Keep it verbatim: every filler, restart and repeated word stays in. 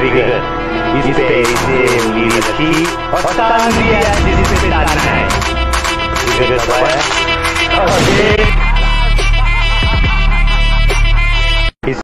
Figure इस पे इसे उंगली रखी और तान दिया जिसे ताना है। फिगर दबाया और